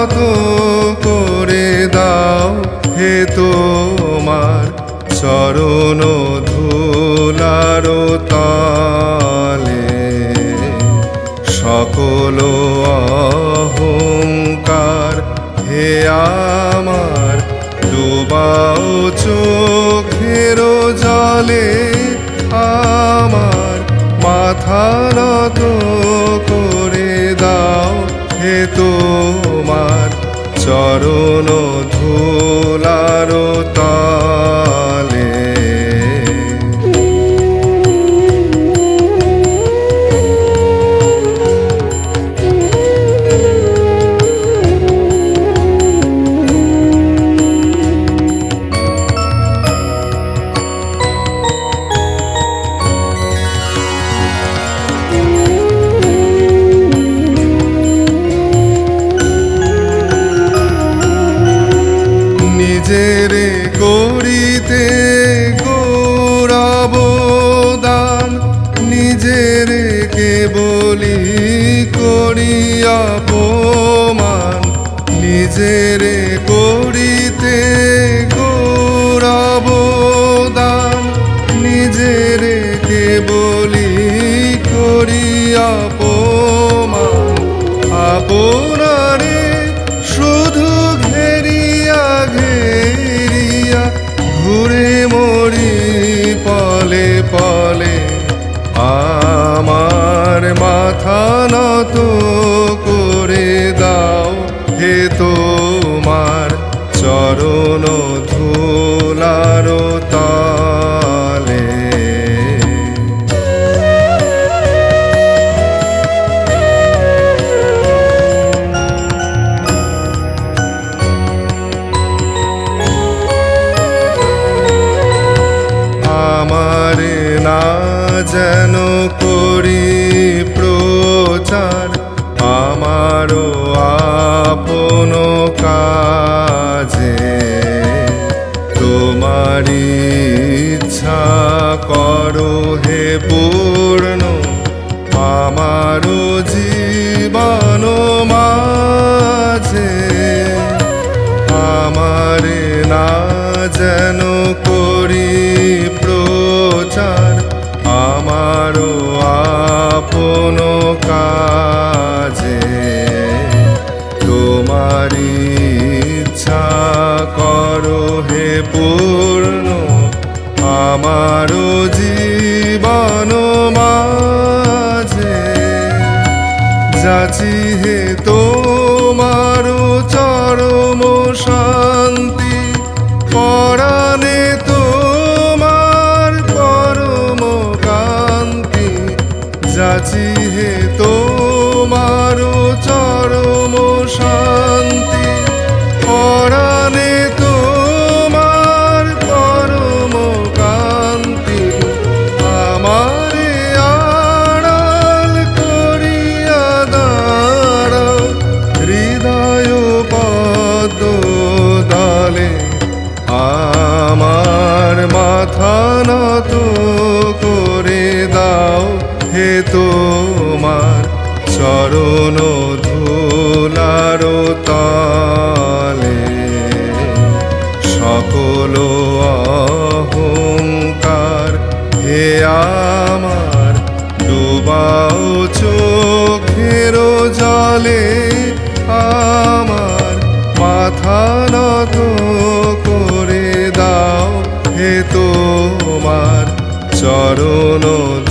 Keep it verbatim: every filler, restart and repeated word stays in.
নত করে দাও হে তোমার চরণ ধুলার তলে। সকল অহংকার হে আমার ডুবাও চোখের জলে। আমার মাথা নত করে দাও হে তোমার চরণ ধুলার তলে। নিজেরে করিতে গৌরব দান, নিজেরে কেবলি করি অপমান। নিজেরে করিতে গৌরব দান, নিজেরে কেবলি করি অপমান। আপনারে শুধু ঘেরিয়া ঘেরিয়া ঘুরে মরি পলে পলে। আমার মাথা নত করে দাও হে তোমার চরণ ধুলার তলে। আমারে না যেন করি প্রচার আমারও আপন কাজে। তোমারি ইচ্ছা করো হে পূর্ণ আমারও জীবন মাঝে। আমারে না যেন করি প্রচার আমারও আপন কাজে। তোমারি ইচ্ছা করো হে পূর্ণ আমারও জীবন মাঝে। যাচি হে তোমারও চরম শান্তি, পরাণে তোমার পরম কান্তি। যাচি হে তোমারও চরম শান্তি, পরাণে তোমার পরম কান্তি। আমারে আড়াল করিয়া দাঁড়াও হৃদয় পদ্ম দলে। আমার মাথা নত করে দাও হে তোমার চরণ ধুলার তলে। সকল অহংকার হে আমার ডুবাও চোখের জলে। আমার মাথা নত করে দাও হে তোমার চরণ